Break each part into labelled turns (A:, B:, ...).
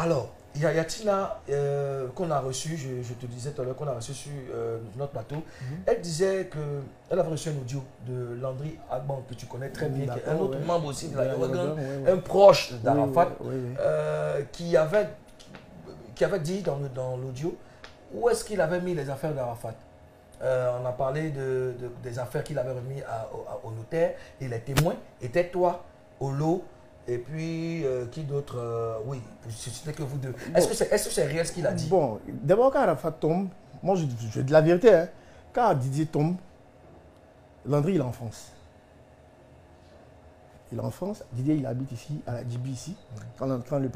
A: Alors, il y a Tina qu'on a reçu, je te disais tout à l'heure, qu'on a reçu sur notre plateau. Elle disait qu'elle avait reçu un audio de Landry Agban, que tu connais très bien, qui est un autre membre aussi de la Yoruba, un proche d'Arafat, qui avait dit dans l'audio où est-ce qu'il avait mis les affaires d'Arafat. On a parlé des affaires qu'il avait remis au notaire et les témoins étaient toi, Olo, et puis qui d'autre oui, c'était que vous deux. Est-ce que c'est réel ce qu'il a dit?
B: Bon, d'abord quand Arafat tombe, moi je dis la vérité, hein, quand Didier tombe, Landry il est en France. Il est en France, Didier il habite ici, à la DB ici. Quand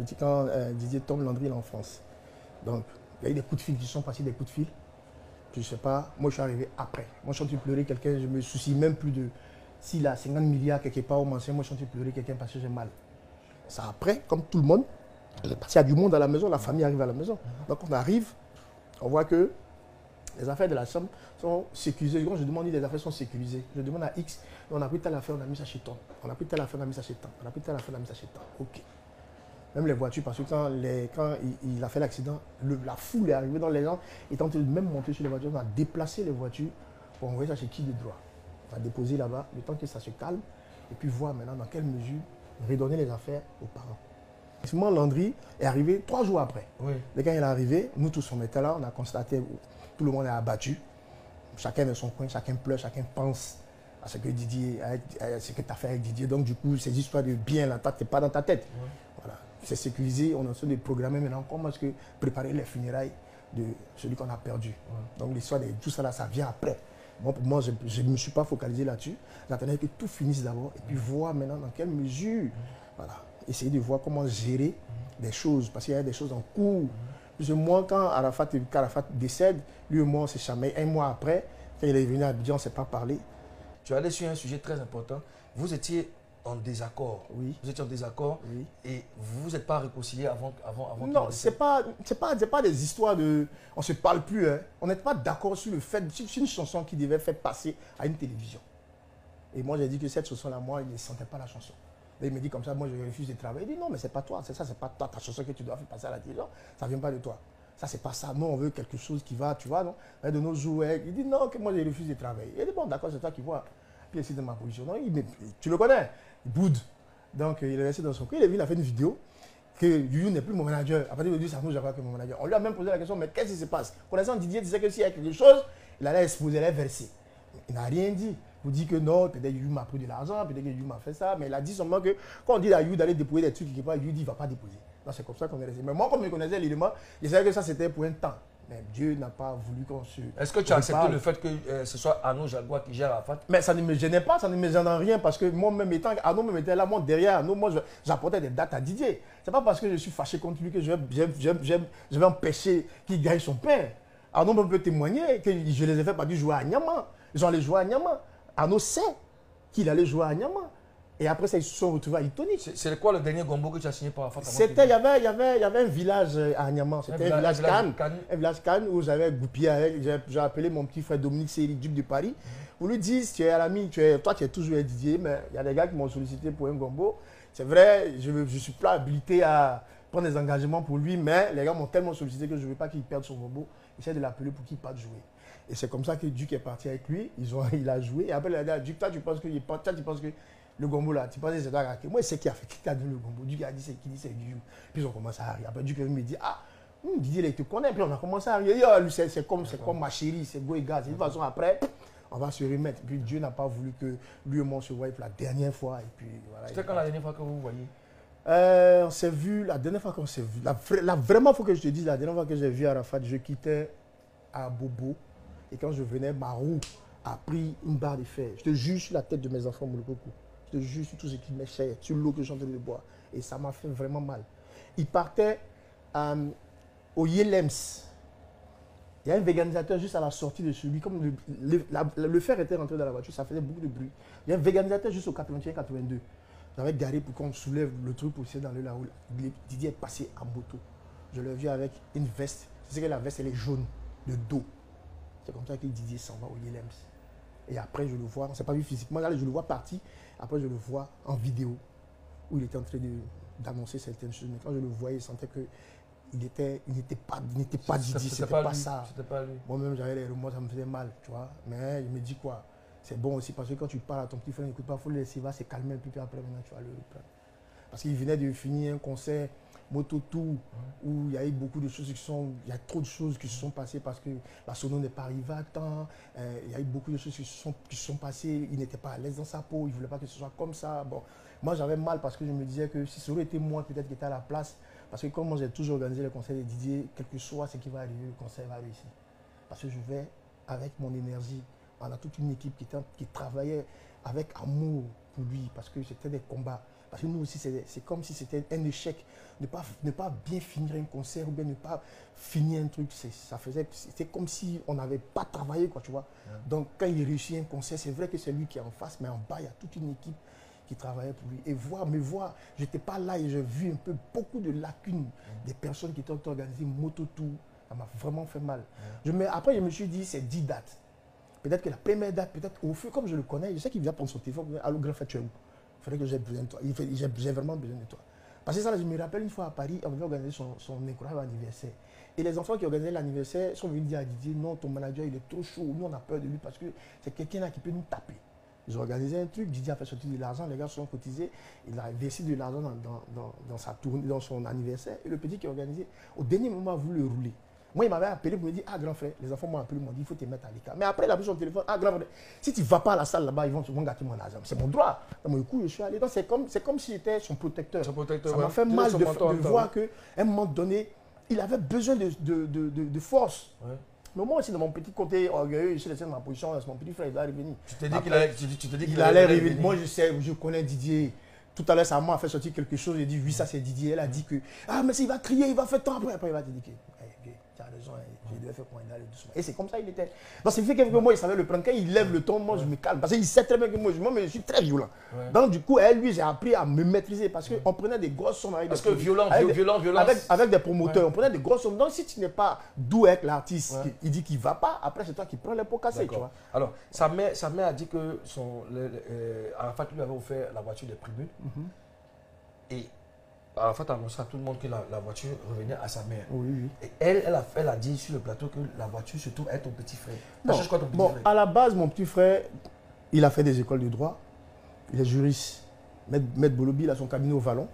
B: Didier tombe, Landry il est en France. Donc il y a eu des coups de fil qui sont passés, des coups de fil. Je ne sais pas, moi je suis arrivé après. Moi je suis en train de pleurer quelqu'un, je me soucie même plus de s'il a 50 milliards quelque part au mention, moi je suis en train de pleurer quelqu'un parce que j'ai mal. Ça après, comme tout le monde, parce qu'il y a du monde à la maison, la famille arrive à la maison. Donc on arrive, on voit que les affaires de la chambre sont sécurisées. Quand je demande si les affaires sont sécurisées, je demande à X, on a pris telle affaire, on a mis ça chez toi. On a pris telle affaire, on a mis ça chez toi. On a pris telle affaire, on a mis ça chez toi. Ok. Même les voitures, parce que quand il a fait l'accident, la foule est arrivée dans les gens, ils tentent de même monter sur les voitures, on a déplacé les voitures pour envoyer ça chez qui de droit. On va déposer là-bas, le temps que ça se calme, et puis voir maintenant dans quelle mesure redonner les affaires aux parents. Effectivement, Landry est arrivé 3 jours après.
A: Oui.
B: Et quand il est arrivé, nous tous on était là, on a constaté où tout le monde est abattu. Chacun de son coin, chacun pleure, chacun pense à ce que Didier, à ce que tu as fait avec Didier. Donc du coup, ces histoires de bien là, tu n'es pas dans ta tête. Oui. Voilà. C'est sécurisé, on est en train de programmer maintenant comment est-ce que préparer les funérailles de celui qu'on a perdu. Oui. Donc l'histoire de tout ça là, ça vient après. Moi, pour moi, je ne me suis pas focalisé là-dessus. J'attendais que tout finisse d'abord et puis voir maintenant dans quelle mesure, voilà, essayer de voir comment gérer des choses, parce qu'il y a des choses en cours. Parce que moi, quand Arafat décède, lui et moi, on s'est chamé. Un mois après, quand il est venu à Abidjan, on ne s'est pas parlé.
A: Tu allais sur un sujet très important. Vous étiez en désaccord.
B: Oui.
A: Vous étiez en désaccord, oui. Et vous n'êtes pas réconcilié avant
B: non, ce n'est pas des histoires de... On ne se parle plus. Hein. On n'est pas d'accord sur le fait... C'est une chanson qui devait faire passer à une télévision. Et moi, j'ai dit que cette chanson-là, moi, il ne sentait pas la chanson. Et il me dit comme ça, moi, je refuse de travailler. Il dit non, mais c'est pas toi. C'est ça, c'est pas toi. Ta chanson que tu dois faire passer à la télévision, ça ne vient pas de toi. Ça, c'est pas ça. Nous, on veut quelque chose qui va, tu vois, non? De nos jouets. Il dit non, que moi, je refuse de travailler. Il dit bon, d'accord, c'est toi qui vois. Puis il essaie de ma position. Non, tu le connais. Il boude. Donc, il est resté dans son coin. Il est venu, il a fait une vidéo que Youyou n'est plus mon manager. À partir d'aujourd'hui, ça nous j'avais que mon manager. On lui a même posé la question, mais qu'est-ce qui se passe? Connaissant Didier, disait que s'il y a quelque chose, il allait exposer, il allait verser. Il n'a rien dit. Vous dit que non, peut-être Youyou m'a pris de l'argent, peut-être que Youyou m'a fait ça, mais il a dit seulement que quand on dit à Youyou d'aller déposer des trucs quelque part, Youyou dit qu'il ne va pas déposer. Donc c'est comme ça qu'on est resté. Mais moi, comme je connaissais l'élément, je savais que ça c'était pour un temps. Mais Dieu n'a pas voulu qu'on se...
A: Est-ce que tu as accepté le fait que ce soit Arnaud Jaguar qui gère Arafat?
B: Mais ça ne me gênait pas, ça ne me gêne en rien, parce que moi-même étant, Arnaud me mettait là, moi derrière Arnaud, moi j'apportais des dates à Didier. C'est pas parce que je suis fâché contre lui que je vais empêcher qu'il gagne son pain. Arnaud peut témoigner que je les ai fait pas du jouer à Niama. Ils ont allé jouer à Niama. Arnaud sait qu'il allait jouer à Niama. Et après ça, ils se sont retrouvés à Itoni.
A: C'est quoi le dernier gombo que tu as signé par Arafat?
B: C'était, il y avait un village à Niama. C'était un village Cannes. Un village Cannes où j'avais goupillé avec. J'ai appelé mon petit frère Dominique Séry, duc de Paris. Pour lui dire, tu es à l'ami, toi tu es toujours Didier, mais il y a des gars qui m'ont sollicité pour un gombo. C'est vrai, je ne suis pas habilité à prendre des engagements pour lui, mais les gars m'ont tellement sollicité que je ne veux pas qu'il perde son gombo. J'essaie de l'appeler pour qu'il parte jouer. Et c'est comme ça que Duc est parti avec lui. Il a joué. Et après, il a dit, Duc, toi, tu penses que le gombo là, tu penses que c'est toi qui... Moi, c'est qui a fait, qui a donné le gombo. Duc a dit, c'est qui dit, c'est Guillaume. Puis ils ont commencé à rire. Après, Duc me dit, ah, Didier, il te connaît. Puis on a commencé à rire. C'est comme ma chérie, c'est go et gaz. De toute façon, après, on va se remettre. Puis Dieu n'a pas voulu que lui et moi se voient pour la dernière fois. Et puis voilà.
A: C'était quand la dernière fois que vous voyez?
B: On s'est vu, la dernière fois qu'on s'est vu. Vraiment, il faut que je te dise, la dernière fois que j'ai vu Arafat, je quittais à Bobo. Et quand je venais, ma roue a pris une barre de fer. Je te jure sur la tête de mes enfants, Moulokoko. Je te jure sur tout ce qui m'est cher, sur l'eau que je suis en train de boire. Et ça m'a fait vraiment mal. Il partait au Yelems. Il y a un véganisateur juste à la sortie de celui. Comme le fer était rentré dans la voiture, ça faisait beaucoup de bruit. Il y a un véganisateur juste au 81-82. J'avais garé pour qu'on soulève le truc pour essayer d'aller là où Didier est passé en moto. Je l'ai vu avec une veste. C'est que la veste, elle est jaune, de dos. C'est comme ça que Didier s'en va au Yelems. Et après, je le vois, on ne s'est pas vu physiquement, là, je le vois parti. Après, je le vois en vidéo, où il était en train d'annoncer certaines choses. Mais quand je le voyais, je sentais que il n'était pas Didier, c'était pas ça. Moi-même, j'avais les remords, ça me faisait mal, tu vois. Mais il me dit quoi? C'est bon aussi parce que quand tu parles à ton petit frère, n'écoute pas, il faut le laisser, il va se calmer, puis après, maintenant, tu vas le reprendre. Parce qu'il venait de finir un concert Moto2 où il y a eu beaucoup de choses il y a trop de choses qui se sont passées parce que la sono n'est pas arrivée à temps. Il y a eu beaucoup de choses qui se sont passées. Il n'était pas à l'aise dans sa peau, il ne voulait pas que ce soit comme ça. Bon, moi, j'avais mal parce que je me disais que si ça aurait été moi, peut-être qu'il était à la place. Parce que comme moi, j'ai toujours organisé le concert de Didier, quel que soit ce qui va arriver, le concert va réussir. Parce que je vais avec mon énergie. On a toute une équipe qui travaillait avec amour pour lui parce que c'était des combats. Parce que nous aussi, c'est comme si c'était un échec. Ne pas bien finir un concert ou bien ne pas finir un truc, c'était comme si on n'avait pas travaillé, quoi, tu vois. Donc, quand il réussit un concert, c'est vrai que c'est lui qui est en face, mais en bas, il y a toute une équipe qui travaillait pour lui. Et me voir, je n'étais pas là et j'ai vu un peu beaucoup de lacunes des personnes qui étaient organisées Moto2. Ça m'a vraiment fait mal. Après, je me suis dit, c'est 10 dates. Peut-être que la première date, peut-être au feu, comme je le connais, je sais qu'il vient prendre son téléphone. Allô, grand frère, tu es où? Il faudrait que j'ai besoin de toi. J'ai vraiment besoin de toi. Parce que ça, là, je me rappelle une fois à Paris, on avait organisé son incroyable anniversaire. Et les enfants qui organisaient l'anniversaire sont venus dire à Didier, non, ton manager, il est trop chaud. Nous, on a peur de lui parce que c'est quelqu'un là qui peut nous taper. Ils ont organisé un truc, Didier a fait sortir de l'argent, les gars se sont cotisés. Il a versé de l'argent dans sa tournée, dans son anniversaire. Et le petit qui a organisé, au dernier moment, a voulu le rouler. Moi, il m'avait appelé pour me dire, ah, grand frère, les enfants m'ont appelé, ils m'ont dit, il faut te mettre à l'écart. Mais après, il a pris son téléphone, ah, grand frère, si tu ne vas pas à la salle là-bas, ils vont gâter mon argent. C'est mon droit. Donc, du coup, je suis allé. Donc, c'est comme si j'étais son protecteur. Ça m'a fait mal de voir qu'à un moment donné, il avait besoin de force. Ouais. Mais moi aussi, dans mon petit côté orgueilleux, je suis resté dans ma position, mon petit frère, il doit revenir.
A: Tu te dis qu'il allait revenir.
B: Moi, je sais, je connais Didier. Tout à l'heure, sa maman a fait sortir quelque chose. J'ai dit, oui, ça c'est Didier. Elle a dit que, ah, mais il va crier, il va faire tant après. Après, il va te dire que, tu as raison, je devais faire pour il allait doucement. Et c'est comme ça il était. Donc, c'est fait que moi, il savait le prendre. Quand il lève le ton, moi, je me calme. Parce qu'il sait très bien que moi, je suis très violent. Ouais. Donc, du coup, lui, j'ai appris à me maîtriser. Parce qu'on prenait des grosses sommes avec avec des promoteurs. Ouais. On prenait des grosses sommes. Donc, si tu n'es pas doux avec l'artiste, il dit qu'il ne va pas, après, c'est toi qui prends les pots cassés. Tu vois.
A: Alors, sa mère a dit que Arafat lui avait offert la voiture des tribunes. Et Arafat a annoncé à tout le monde que la voiture revenait à sa mère.
B: Oui.
A: Et elle a dit sur le plateau que la voiture se trouve à ton petit frère. Quoi, ton petit frère?
B: À la base, mon petit frère, il a fait des écoles de droit. Il est juriste. Maître Bolobi, il a son cabinet au Vallon.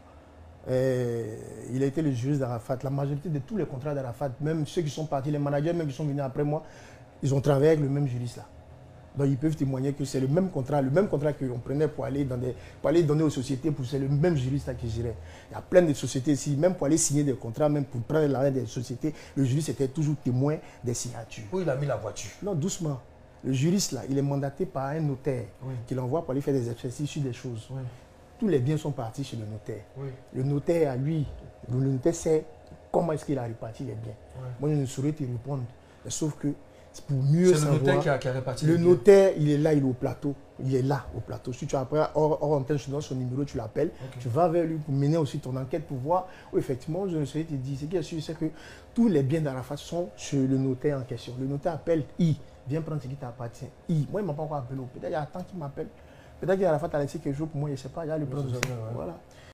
B: Il a été le juriste d'Arafat. La majorité de tous les contrats d'Arafat, même ceux qui sont partis, les managers, même qui sont venus après moi, ils ont travaillé avec le même juriste là. Donc ils peuvent témoigner que c'est le même contrat qu'on prenait pour aller donner aux sociétés, c'est le même juriste qui gérait. Il y a plein de sociétés ici, même pour aller signer des contrats, même pour prendre l'arrêt des sociétés, le juriste était toujours témoin des signatures.
A: Où il a mis la voiture?
B: Non, doucement. Le juriste là, il est mandaté par un notaire qui l'envoie pour aller faire des exercices sur des choses. Oui. Tous les biens sont partis chez le notaire. Oui. Le notaire, le notaire sait comment est-ce qu'il a réparti les biens. Oui. Moi, je ne saurais te répondre, sauf que pour mieux savoir.
A: C'est le notaire qui a réparti.
B: Le notaire, il est là, il est au plateau. Il est là, au plateau. Si tu as après, hors antenne, je te donne son numéro, tu l'appelles. Okay. Tu vas vers lui pour mener aussi ton enquête pour voir où effectivement, je ne sais te dire. Ce qui est sûr, c'est que tous les biens d'Arafat sont chez le notaire en question. Le notaire appelle I, viens prendre ce qui t'appartient. I, moi, il ne m'a pas encore appelé. Peut-être qu'il y a un temps qu'il m'appelle. Peut-être qu'Arafat a laissé quelque chose pour moi, je ne sais pas, il y a le prendre. Voilà.